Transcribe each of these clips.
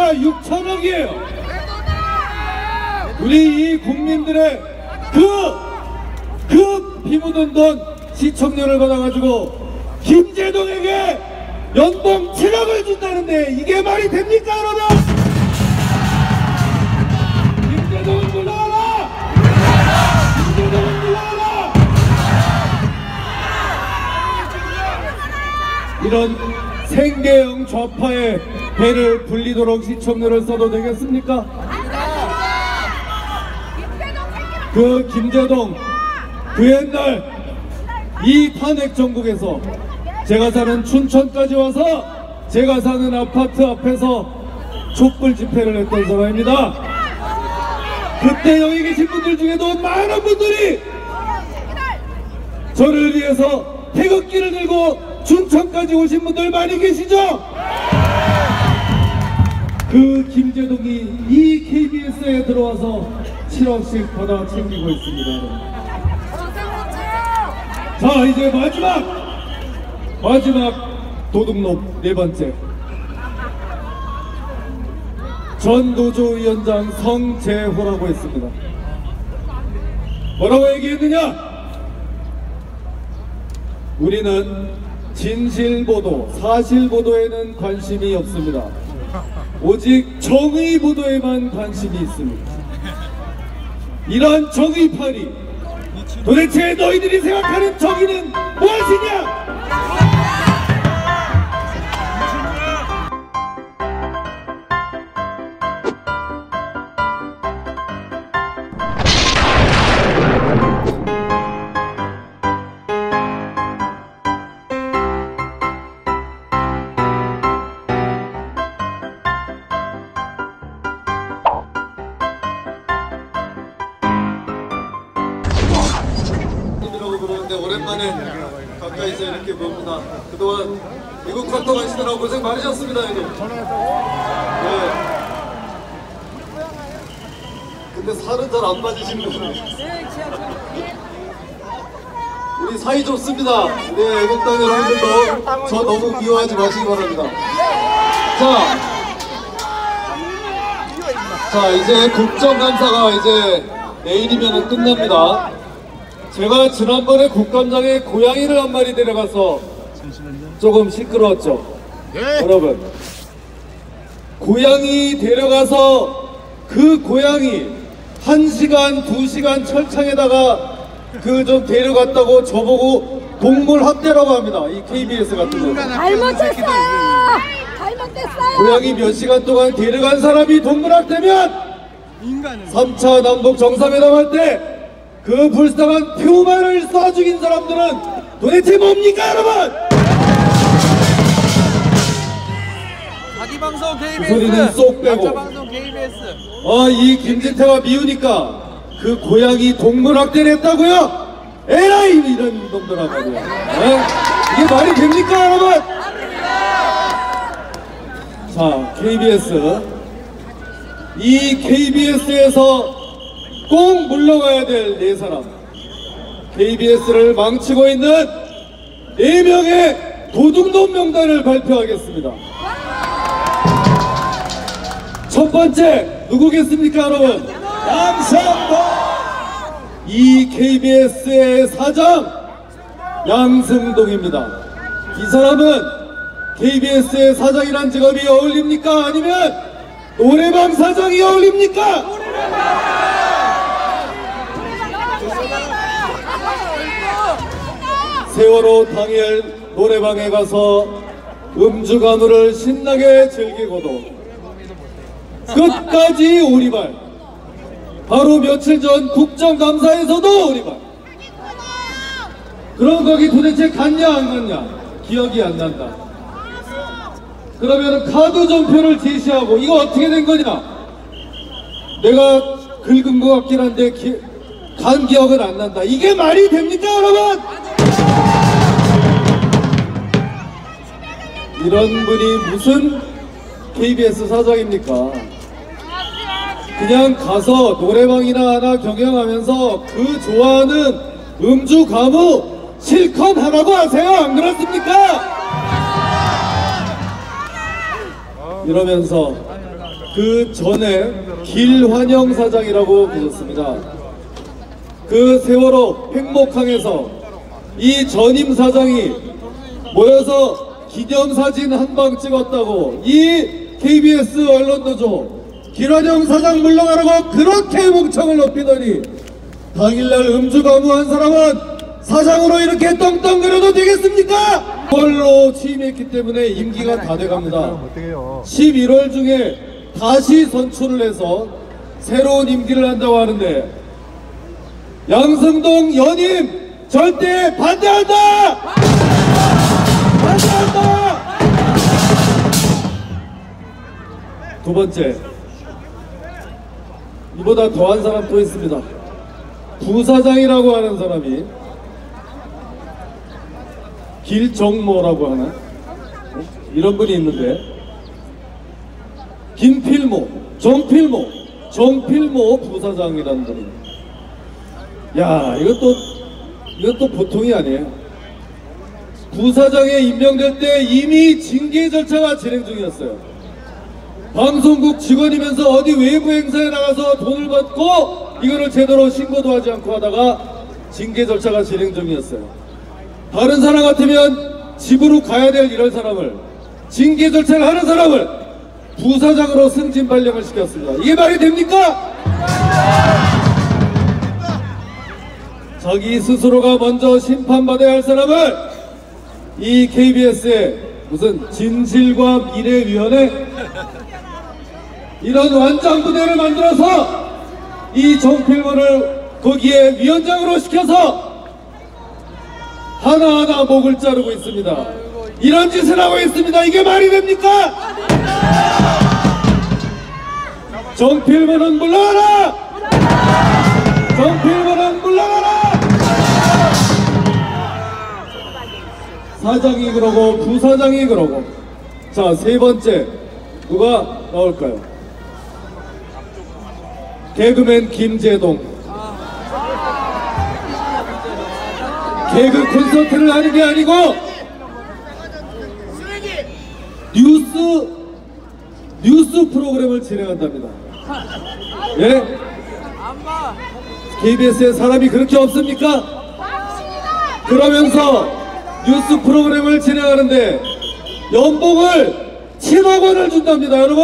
얼마입니까? 6천억이에요. 우리 이 국민들의 그 피 묻은 돈 시청료를 받아가지고 김제동에게 연봉 7억을 준다는데 이게 말이 됩니까, 여러분? 김제동은 물러가라! 김제동은 물러가라! 이런 생계형 좌파의 배를 불리도록 시청료를 써도 되겠습니까? 그 김제동, 그 옛날 이 탄핵 정국에서 제가 사는 춘천까지 와서 제가 사는 아파트 앞에서 촛불 집회를 했던 사람입니다. 그때 여기 계신 분들 중에도 많은 분들이 저를 위해서 태극기를 들고 춘천까지 오신 분들 많이 계시죠? 그 김제동이 이 KBS에 들어와서 7억씩 받아 챙기고 있습니다. 자, 이제 마지막 도둑놈 네 번째, 전노조위원장 성재호라고 했습니다. 뭐라고 얘기했느냐? 우리는 진실보도, 사실보도에는 관심이 없습니다. 오직 정의보도에만 관심이 있습니다. 이러한 정의파리, 도대체 너희들이 생각하는 정의는 무엇이냐? 오랜만에 가까이서 이렇게 봅니다. 그동안 미국 활동하시느라고 고생 많으셨습니다, 형님. 네. 근데 살은 잘 안 빠지시는 분들. 우리 사이 좋습니다. 네, 애국당 여러분들도 저 너무 미워하지 마시기 바랍니다. 자, 이제 국정감사가 이제 내일이면 끝납니다. 제가 지난번에 국감장에 고양이를 한 마리 데려가서 조금 시끄러웠죠. 여러분, 고양이 데려가서 그 고양이 1시간, 2시간 철창에다가 그 좀 데려갔다고 저보고 동물 학대라고 합니다. 이 KBS 같은 거. 잘못했어요. 잘못했어요. 고양이 몇 시간 동안 데려간 사람이 동물 학대면 3차 남북 정상회담 할 때 그 불쌍한 표만을 쏴 죽인 사람들은 도대체 뭡니까, 여러분? 자기 방송 KBS, 그 소리는 쏙 빼고. 가짜 방송 KBS. 이 김진태가 미우니까 그 고양이 동물 학대를 했다고요? 에라이, 이런 놈들하고요. 이게 말이 됩니까, 여러분? 자, KBS, 이 KBS에서 꼭 물러가야 될 네 사람, KBS를 망치고 있는 4명의 도둑놈 명단을 발표하겠습니다. 첫 번째 누구겠습니까, 여러분? 양상동! 이 KBS의 사장 양승동입니다. 이 사람은 KBS의 사장이란 직업이 어울립니까? 아니면 노래방 사장이 어울립니까? 세월호 당일 노래방에 가서 음주 가무를 신나게 즐기고도 끝까지 오리발, 바로 며칠 전 국정감사에서도 오리발. 그럼 거기 도대체 갔냐 안 갔냐 기억이 안 난다. 그러면 카드 전표를 제시하고 이거 어떻게 된 거냐, 내가 긁은 것 같긴 한데 간 기억은 안 난다. 이게 말이 됩니까, 여러분? 이런 분이 무슨 KBS 사장입니까? 그냥 가서 노래방이나 하나 경영하면서 그 좋아하는 음주 가무 실컷 하라고 하세요. 안 그렇습니까? 이러면서 그 전에 길환영 사장이라고 계셨습니다. 그 세월호 횡목항에서 이 전임 사장이 모여서 기념사진 한 방 찍었다고 이 KBS 언론노조 길환영 사장 물러가라고 그렇게 목청을 높이더니 당일날 음주 가무한 사람은 사장으로 이렇게 떵떵거려도 되겠습니까? 9월로 취임했기 때문에 임기가 다 돼갑니다. 11월 중에 다시 선출을 해서 새로운 임기를 한다고 하는데 양승동 연임 절대 반대한다! 반대한다! 두 번째, 이보다 더한 사람 또 있습니다. 부사장이라고 하는 사람이 길정모라고 하나? 이런 분이 있는데 김필모, 정필모 부사장이라는 분입니다. 야, 이것도 보통이 아니에요. 부사장에 임명될 때 이미 징계 절차가 진행 중이었어요. 방송국 직원이면서 어디 외부 행사에 나가서 돈을 받고 이거를 제대로 신고도 하지 않고 하다가 징계 절차가 진행 중이었어요. 다른 사람 같으면 집으로 가야 될 이런 사람을, 징계 절차를 하는 사람을 부사장으로 승진 발령을 시켰습니다. 이게 말이 됩니까? 자기 스스로가 먼저 심판받아야 할 사람을 이 KBS의 무슨 진실과 미래위원회 이런 완장부대를 만들어서 이 정필모를 거기에 위원장으로 시켜서 하나하나 목을 자르고 있습니다. 이런 짓을 하고 있습니다. 이게 말이 됩니까? 정필모는 물러가라! 정필모는 물러가라! 사장이 그러고 부사장이 그러고. 자, 세 번째 누가 나올까요? 개그맨 김재동. 개그 콘서트를 하는 게 아니고 뉴스 프로그램을 진행한답니다. 예? KBS에 사람이 그렇게 없습니까? 그러면서 뉴스 프로그램을 진행하는데 연봉을 7억 원을 준답니다, 여러분!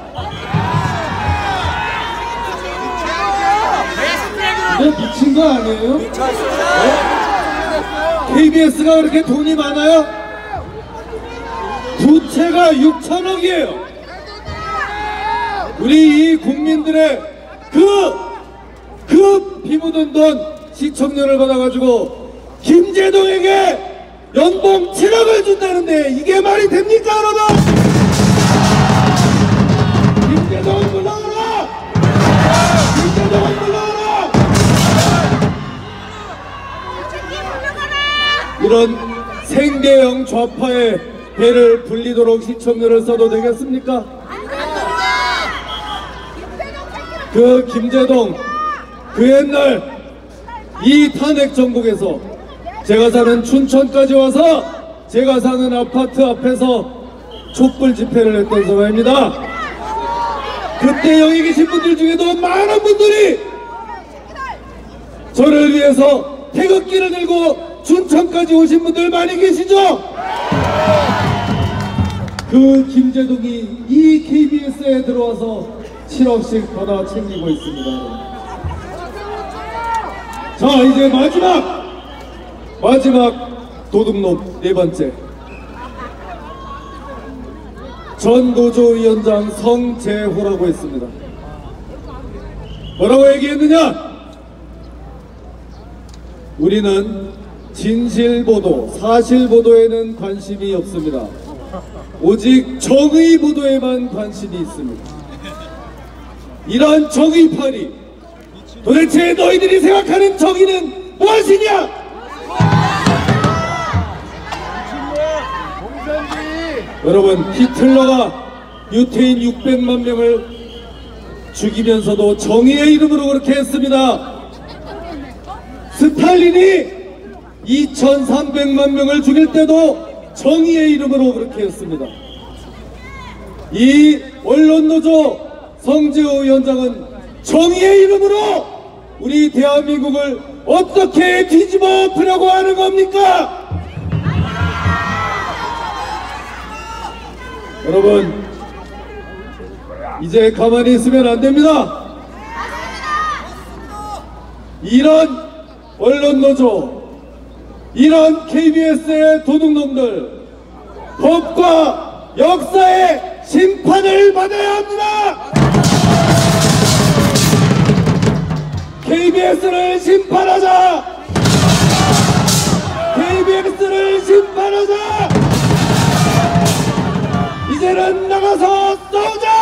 이거 미친 거 아니에요? 네? KBS가 그렇게 돈이 많아요? 부채가 6천억이에요. 우리 이 국민들의 그 피 묻은 돈 시청료를 받아가지고 김재동에게 연봉 7억을 준다는데 이게 말이 됩니까, 여러분? 김재동은 물러가라! 김재동은 물러가라! 이런 생계형 좌파의 배를 불리도록 시청료를 써도 되겠습니까? 그 김재동, 그 옛날 이 탄핵 정국에서 제가 사는 춘천까지 와서 제가 사는 아파트 앞에서 촛불 집회를 했던 사람입니다. 그때 여기 계신 분들 중에도 많은 분들이 저를 위해서 태극기를 들고 춘천까지 오신 분들 많이 계시죠? 그 김재동이 이 KBS에 들어와서 7억씩 받아 챙기고 있습니다. 자, 이제 마지막 도둑놈 네 번째, 전 노조위원장 성재호라고 했습니다. 뭐라고 얘기했느냐? 우리는 진실보도, 사실보도에는 관심이 없습니다. 오직 정의보도에만 관심이 있습니다. 이러한 정의파리, 도대체 너희들이 생각하는 정의는 무엇이냐? 여러분, 히틀러가 유태인 600만 명을 죽이면서도 정의의 이름으로 그렇게 했습니다. 스탈린이 2300만 명을 죽일 때도 정의의 이름으로 그렇게 했습니다. 이 언론노조 성지호 위원장은 정의의 이름으로 우리 대한민국을 어떻게 뒤집어 엎으려고 하는 겁니까? 여러분, 이제 가만히 있으면 안 됩니다. 이런 언론 노조, 이런 KBS의 도둑놈들, 법과 역사의 심판을 받아야 합니다. KBS를 심판하자! KBS를 심판하자! 이제는 나가서 싸우자!